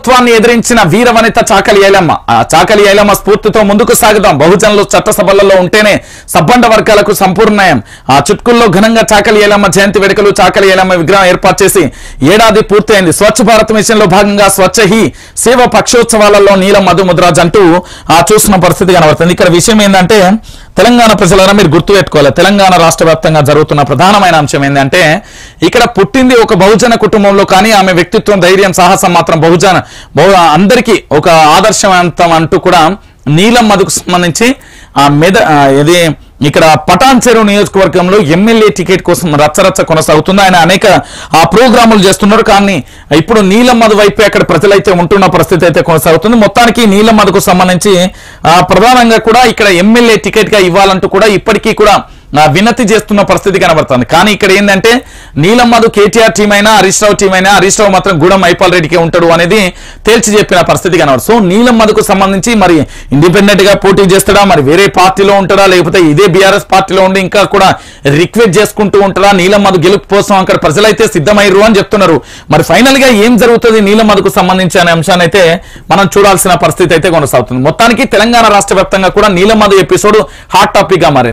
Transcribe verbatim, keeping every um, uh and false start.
ప్రభుత్వాన్ని ఎదిరించిన వీరవనిత చాకలి ఐలమ్మ. ఆ చాకలి ఐలమ్మ స్ఫూర్తితో ముందుకు సాగుదాం. బహుజనులు చట్టసభలలో ఉంటేనే సబ్బండ వర్గాలకు సంపూర్ణయం. ఆ చుట్కుల్లో ఘనంగా చాకలి ఐలమ్మ జయంతి వేడుకలు. చాకలి ఐలమ్మ విగ్రహం ఏర్పాటు చేసి ఏడాది పూర్తయింది. స్వచ్ఛ భారత్ మిషన్ లో భాగంగా స్వచ్ఛ హీ సేవ పక్షోత్సవాలలో నీలం మధు ముద్రాజ్ అంటూ ఆ చూస్తున్న పరిస్థితి కనబడుతుంది. ఇక్కడ విషయం ఏంటంటే తెలంగాణ ప్రజలను మీరు గుర్తుపెట్టుకోవాలి. తెలంగాణ రాష్ట్ర వ్యాప్తంగా జరుగుతున్న ప్రధానమైన అంశం ఏంటంటే ఇక్కడ పుట్టింది ఒక బహుజన కుటుంబంలో, కానీ ఆమె వ్యక్తిత్వం, ధైర్యం, సాహసం మాత్రం బహుజన బహు అందరికీ ఒక ఆదర్శవంతం అంటూ కూడా నీలం మధుకు సంబంధించి ఆ మెద ఇది ఇక్కడ పటాన్ చెరువు నియోజకవర్గంలో ఎమ్మెల్యే టికెట్ కోసం రచ్చరచ్చ కొనసాగుతుంది. ఆయన అనేక ఆ ప్రోగ్రాములు చేస్తున్నారు, కానీ ఇప్పుడు నీలం మధు వైపే అక్కడ ప్రజలైతే ఉంటున్న పరిస్థితి అయితే కొనసాగుతుంది. మొత్తానికి నీలం మధుకు సంబంధించి ఆ ప్రధానంగా కూడా ఇక్కడ ఎమ్మెల్యే టికెట్ గా ఇవ్వాలంటూ కూడా ఇప్పటికీ కూడా వినతి చేస్తున్న పరిస్థితి కనబడుతుంది. కానీ ఇక్కడ ఏంటంటే నీలం మధు కేటీఆర్ టీం అయినా హరీష్ రావు టీం అయినా హరీష్ రావు మాత్రం గూడెం మైపాల్ రెడ్డికి ఉంటాడు అనేది తేల్చి చెప్పిన పరిస్థితి కనబడుతుంది. సో నీలం మధుకు సంబంధించి మరి ఇండిపెండెంట్ గా పోటీ చేస్తాడా, మరి వేరే పార్టీలో ఉంటాడా, లేకపోతే ఇదే బీఆర్ఎస్ పార్టీలో ఉండి ఇంకా కూడా రిక్వెస్ట్ చేసుకుంటూ ఉంటాడా? నీలం మధు గెలుపు కోసం అక్కడ ప్రజలైతే సిద్ధమయ్యారు అని చెప్తున్నారు. మరి ఫైనల్ గా ఏం జరుగుతుంది నీలం మధుకు సంబంధించి అనే అంశాన్ని అయితే మనం చూడాల్సిన పరిస్థితి అయితే కొనసాగుతుంది. మొత్తానికి తెలంగాణ రాష్ట్ర వ్యాప్తంగా కూడా నీలం మధు ఎపిసోడ్ హాట్ టాపిక్ గా మారింది.